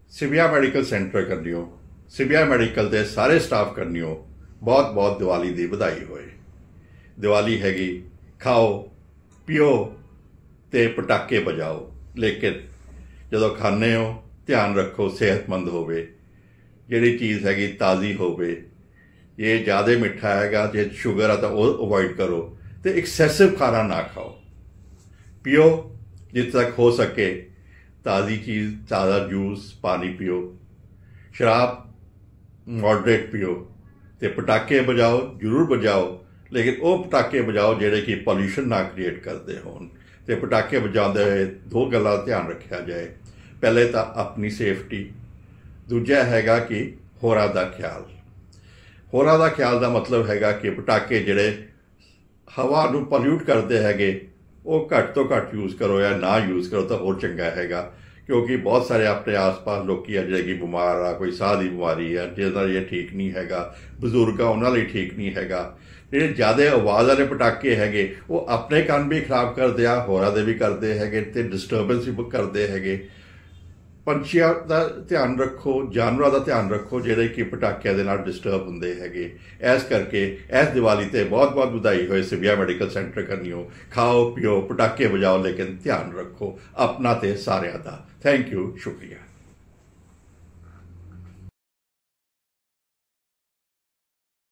सिविया medical centre करनियो Sivia medical के सारे स्टाफ करनियो बहुत बहुत दिवाली की बधाई होए। दिवाली हैगी खाओ पियो ते पटाके बजाओ, लेकिन जो खाने हो ध्यान रखो सेहतमंद होवे, जिहड़ी चीज़ हैगी ताज़ी होवे। ये ज़्यादा मिठा हैगा जे शुगर है तो वह अवॉइड करो, तो एक्सैसिव खाना ना खाओ। पियो जित तक हो सके ताज़ी चीज़, ताज़ा जूस पानी पियो, शराब मॉडरेट पियो, तो पटाके बजाओ जरूर बजाओ, लेकिन वो पटाके बजाओ जिहड़े कि पॉल्यूशन ना क्रिएट करते होन। तो पटाके बजाते हुए दो गल्लां दा ध्यान रखा जाए, पहले तो अपनी सेफ्टी, दूजा हैगा कि होरां दा ख्याल। होरां दा ख्याल का मतलब हैगा कि पटाके जिहड़े हवा नूं पॉल्यूट करते हैगे वो घट तो घट यूज़ करो या ना यूज़ करो तो होर चंगा हैगा, क्योंकि बहुत सारे अपने आस पास लोग आ जिहड़े कि बीमार आ, कोई साह की बीमारी है जिसका ये ठीक नहीं हैगा, बजुर्ग आ उन्हां लई ठीक नहीं हैगा। जिहड़े ज़्यादा आवाज़ वाले पटाके हैगे वो अपने कान भी खराब करते आ, होरां दे भी करते हैगे ते डिस्टर्बेंस भी करते हैगे। पंछियों का ध्यान रखो, जानवरों का ध्यान रखो जिहड़े कि पटाकियां दे नाल डिस्टर्ब होंदे हैगे। इस करके इस दिवाली ते बहुत बहुत बधाई होए सिविया मैडिकल सेंटर करनियो। खाओ पियो पटाके बजाओ, लेकिन ध्यान रखो अपना ते सारियां दा। थैंक यू, शुक्रिया।